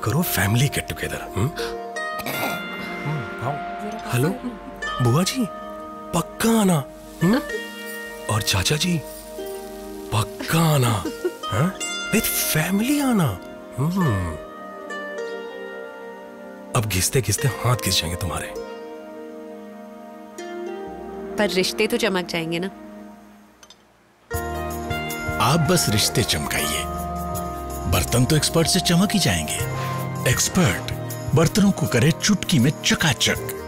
करो family get together. Hello बुआ जी, पक्का आना। और चाचा जी पक्का आना, विद फैमिली आना। अब घिसते घिसते हाथ घिस जाएंगे तुम्हारे। पर रिश्ते तो चमक जाएंगे ना। आप बस रिश्ते चमकाइए, बर्तन तो एक्सपर्ट से चमक ही जाएंगे। एक्सपर्ट बर्तनों को करे चुटकी में चकाचक।